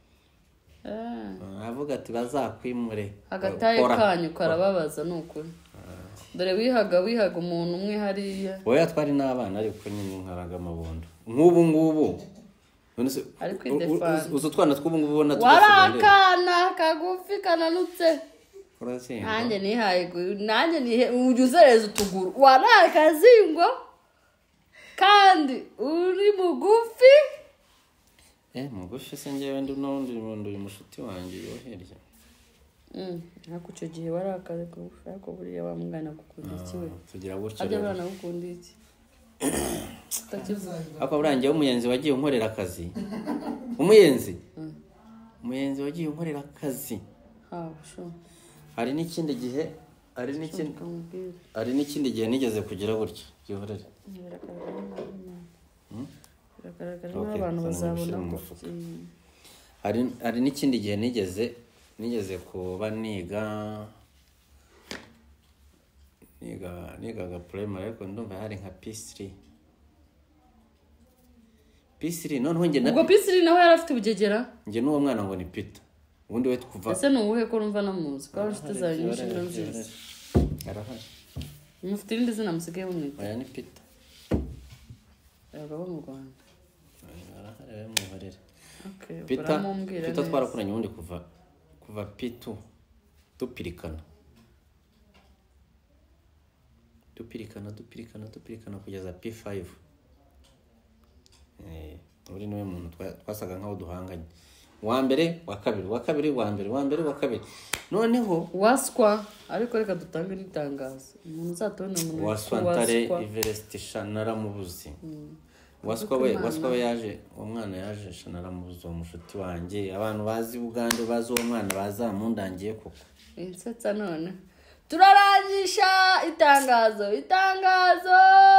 eh avuga ati bazakwimure agataye kanyu karababaza nukuri dore wihaga wihaga umuntu umwe hariya oya twari n'abana ariko nyine nkaraga amabondo nk'ubu ngubu ariko idefana uzo twana tw'ubu ngubu ubona warakana kagufi kananutse urasenga nanjye nihaye nanjye nihe ujuzereza utuguru warakazingo kandi uri mugufi eh mugufi se ngewe ndi n'undi muntu uyu mushuti wanjye yoherye mm nako cyo gihe warakaze gufi ariko buriya wamugana gukunda iki we tugira gutyo ajya bana gukunda iki ako burangiye umuyenzi wagiye unkorera akazi umuyenzi umuyenzi wagiye unkorera akazi ha sho hari n'ikindi gihe hari n'ikindi hari n'ikindi gihe nigeze kugira gutyo gihorere biragaragara n'abantu bazabona ko hari hari n'ikindi gihe nigeze nigeze kuba niga niga niga ga primary ariko ndumva hari nka P three P three noneho nge ubwo P three nawe yari afite ubugegera nge n'uwo mwana ngo ni Peter ubundi we kuva ese nuwuhe ko numva namuzi ko afite za nyinshi nziza arahari mufite irindi zina musigaye bumwita oya ni Peter yagabo mu Rwanda arahari muhorera okay Peter Peter twarakuranye ubundi kuva kuva P two dupirikana dupirikana dupirikana dupirikana kugeza P five eh uri niwe muntu twasaga nkaho duhanganye wa mbere wa kabiri wa kabiri wa mbere wa mbere wa kabiri noneho waswa ariko reka dutange n'itangazo umuntu uzatone umuntu waswantare Everest Shanara mubuzi waswa we waswa we yaje umwana yaje Shanara mubuzi wa mushuti wanjye abantu bazi Uganda bazi uwo mwana bazamundangiye koko insetsa none turarangisha itangazo itangazo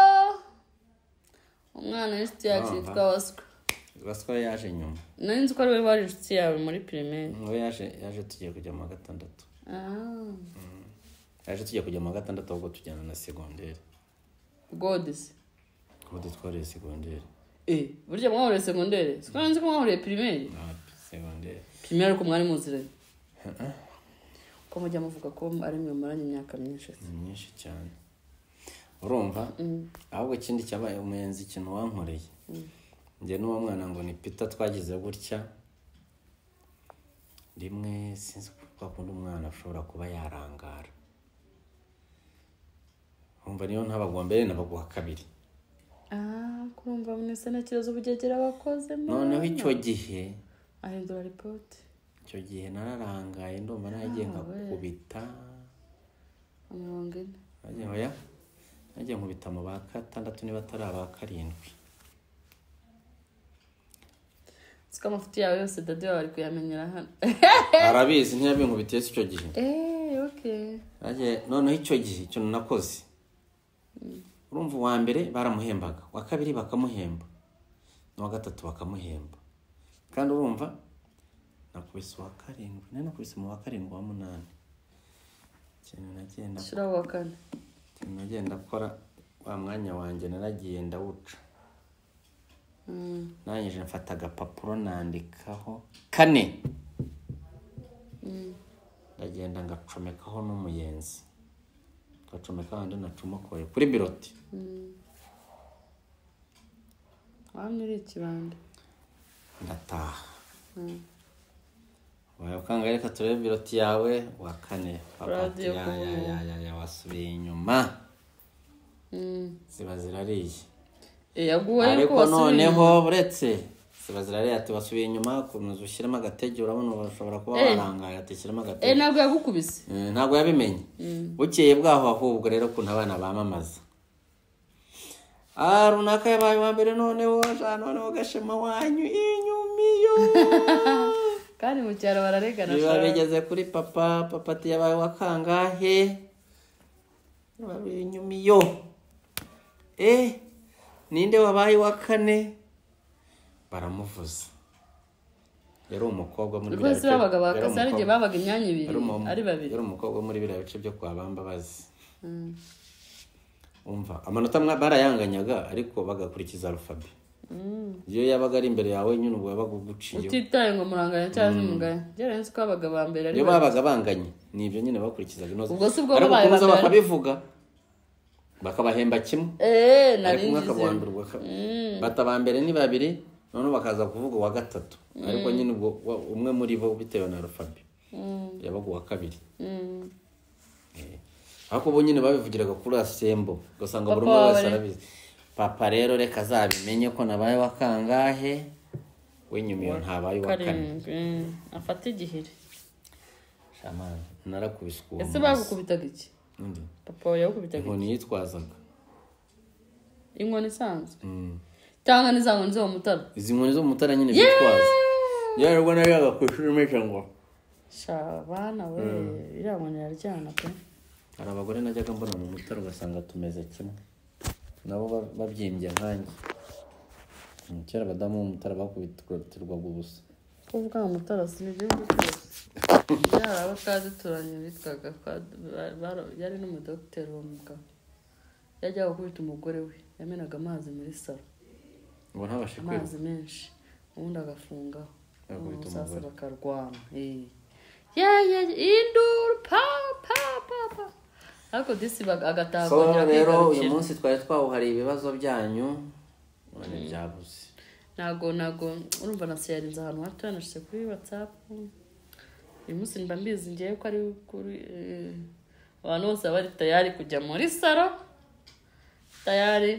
umwana w'inshuti yacu yitwa waswa waswa yaje nyuma nari nzi ko ari we wari inshuti yawe muri primaire ngo yaje yaje tugiye kujya mu gatandatu ah yaje tugiye kujya mu gatandatu ahubwo tujyana na secondaire godis godi twari secondaire eh burya mwahore secondaire sikora nzi ko mwahore primaire ah secondaire primaire ko mwari muzire ko mujya muvuga ko ari mwe maranye imyaka myinshi myinshi cyane urumva ahubwo ikindi cyabaye umuyenzi ikintu wankoreye nge n'uwo mwana ngo ni Peter twagize gutya rimwe sinzi ko akunda umwana ashobora kuba yarangara umva niyo ntabagombere nabaguha kabiri ah kurumva munese na kibazo bugegera abakoze noneho icyo gihe ahindura report icyo gihe nararangaye ndumva nagiye nkakubita mirongo ine nagiye oya nagiye nkubita mu ba gatandatu niba atari aba karindwi sika mafuti yawe yose dade wawe ari kuyamenyera hano arabizi ntiyabinkubitiye icyo gihe eh okay nagiye noneho icyo gihe icyo nakoze urumva wa mbere baramuhembaga wa kabiri bakamuhemba no gatatu bakamuhemba kandi urumva nakubise wa karindwi nari nakubise mu wa karindwi wa munani cyane nagenda shira wa kane cyane nagenda akora wa mwanya wanjye naragiye ndawuca mm nanyije mfata agapapuro nandikaho kane mm ndagenda ngacomekaho n'umuyenzi ukacomeka handi nacomokoye kuri biroti wamye uri ikibande ndataha wayo kanga reka turebe biroti yawe wa kane papa ya ya ya ya wasubiye inyuma ziba zirariye yaguwe ariko noneho buretse ziba zirariye ati wasubiye inyuma kunuza ushyiramo agatege urabona bashobora kuba barangaye ati shyiramo agatege eh ntabwo yagukubise ntabwo yabimenye bukeye bwaho ahubwo rero kuntu abana bamamaza ah runaka yabaye wa mbere noneho ja noneho gashema wanyu inyumiyo kandi mu cyaro bararegana biba bigeze kuri papa papa ati yabaye wa kangahe yabaye inyumiyo eh ninde wabaye wa kane baramuvuza yari umukobwa muri biriya bice babaga bakasarije babaga imyanya ibiri ari babiri yari umukobwa muri biriya bice byo kwa Bambabazi umva amanota barayanganyaga ariko bagakurikiza alphabet iyo yabaga ari imbere yawe nyine ubwo yabaga uguciye utitaye ngo muranganya cyangwa munganya gere nzi ko abaga ba mbere ari iyo babaga banganye nibyo nyine bakurikizaga inoze ubwo subwo babaye ba mbere bakabivuga bakabahemba kimwe eh nari nzi bataba mbere ni babiri none bakaza kuvuga wa gatatu ariko nyine ubwo umwe muri bo bitewe na alphabet yabaga wa kabiri eh ako bo nyine babivugiraga kuri asembo gasanga buri umwe wese arabizi papa rero reka azabimenye ko nabaye wa kangahe we nyumiyo ntabaye wa kane afata igihiri shamana narakubiswe ese bagukubitaga iki ndi papa yakubitaga inkoni yitwazaga inkoni isanzwe cyangwa nizango nzo mutara izi nkoni zo mutara nyine bitwaza yarwo nari agakwishura meje ngo shabana we irankoni yaryana pe hari abagore najyaga mbona mu mutara ugasanga tumeze kimwe nabo babyimbye nkanjye kera badamu mu mutara bakubitirwa ubusa kuvuga mu mutara sinije cyose yara abakazi turanye bitwaga yari n'umudokiteri wo mugabo yajya gukubita umugore we yamenaga amazi muri salo ngo ntabashe kwiba amazi menshi ubundi agafungaho umusasa bakarwana eh ya ya induru pa pa pa pa ariko disi agataha kongera rero uyu munsi twari twawuhari ibibazo byanyu none byabuze nago nago urumva nasiyarinze ahantu hato yanashyize kuri WhatsApp uyu munsi mba mbizi ngiye ko ari kuri abantu bose bari tayari kujya muri salo tayari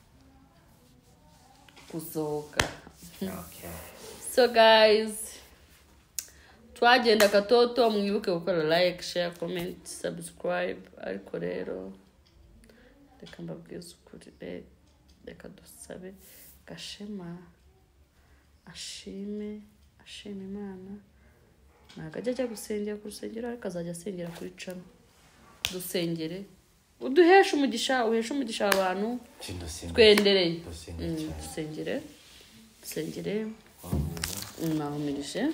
kusohoka okay so guys twagenda katoto mwibuke gukora like share comment subscribe ariko rero reka mbabwize ukuri reka dusabe Gashema ashime ashime Imana ntago ajya ajya gusengera ku rusengero ariko azajya asengera kuri cano dusengere uduhesha umugisha uhesha umugisha abantu twendereye dusengere dusengere nahumirije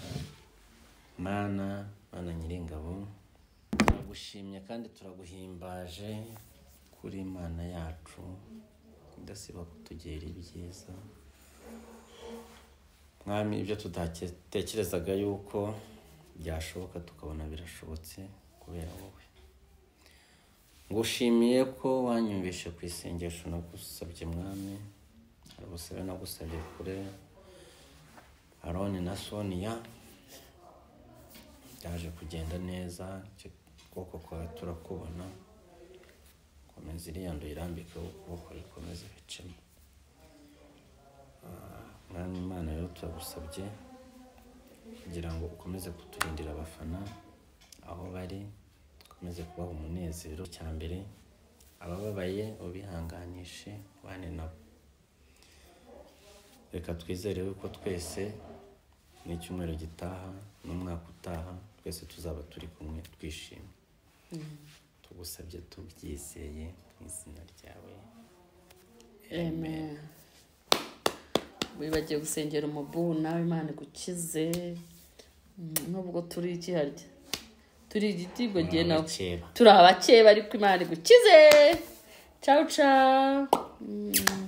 Mana Mana Nyiringabo turagushimye kandi turaguhimbaje kuri Imana yacu idasiba kutugera ibyiza mwami ibyo tudatekerezaga yuko byashoboka tukabona birashobotse kubera wowe ngushimiye ko wanyumvishe ku isengesho nagusabye mwami arabusabe nagusabye kure Aroni na Sonia yaje kugenda neza koko kwa turakubona komeza iriya ndo irambike ukuboko ikomeze bicemo mwami Imana rero turagusabye kugira ngo ukomeze kuturindira abafana aho bari ukomeze kubaha umunezero cyambere abababaye ubihanganishe bane nabo reka twizere ko twese n'icyumweru gitaha n'umwaka utaha twese tuzaba turi kumwe twishimye tugusabye tubyizeye mu izina ryawe amen wibagiye gusengera umubu nawe Imana igukize nubwo turi ikiharya turi igiti ngo giye nawe turi abakeba ariko Imana igukize ciao ciao